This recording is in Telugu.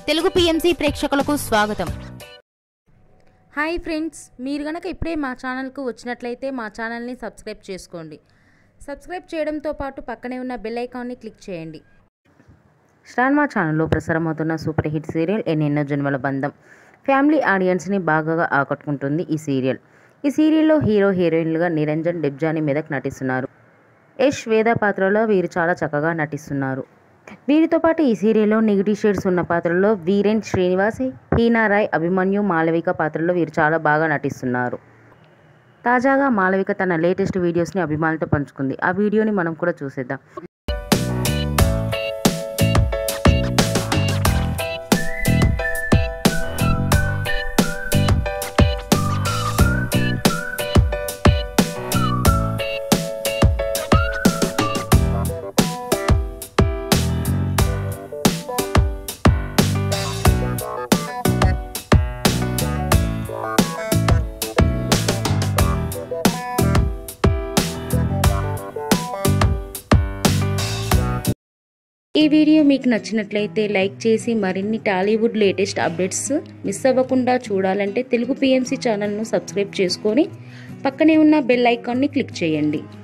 తెలుగు పిఎంసి ప్రేక్షకులకు స్వాగతం. హాయ్ ఫ్రెండ్స్, మీరు గనక ఇప్పుడే మా ఛానల్కు వచ్చినట్లయితే మా ఛానల్ని సబ్స్క్రైబ్ చేసుకోండి. సబ్స్క్రైబ్ చేయడంతో పాటు పక్కనే ఉన్న బెల్ ఐకాన్ని క్లిక్ చేయండి. స్టార్ మా ఛానల్లో ప్రసారమవుతున్న సూపర్ హిట్ సీరియల్ ఎన్నెన్నో జన్మల బంధం ఫ్యామిలీ ఆడియన్స్ని బాగా ఆకట్టుకుంటుంది. ఈ సీరియల్లో హీరో హీరోయిన్లుగా నిరంజన్, డెబ్జాని, మెదక్ నటిస్తున్నారు. యష్, వేద పాత్రలో వీరు చాలా చక్కగా నటిస్తున్నారు. వీరితో పాటు ఈ సీరియల్లో నెగిటివ్ షేడ్స్ ఉన్న పాత్రల్లో వీరేన్, శ్రీనివాస్, హీనా రాయ్, అభిమన్యు, మాలవిక పాత్రలో వీరు చాలా బాగా నటిస్తున్నారు. తాజాగా మాలవిక తన లేటెస్ట్ వీడియోస్ని అభిమానులతో పంచుకుంది. ఆ వీడియోని మనం కూడా చూసేద్దాం. ఈ వీడియో మీకు నచ్చినట్లయితే లైక్ చేసి మరిన్ని టాలీవుడ్ లేటెస్ట్ అప్డేట్స్ మిస్ అవ్వకుండా చూడాలంటే తెలుగు పిఎంసి ఛానల్ను సబ్స్క్రైబ్ చేసుకొని పక్కనే ఉన్న బెల్ ఐకాన్ని క్లిక్ చేయండి.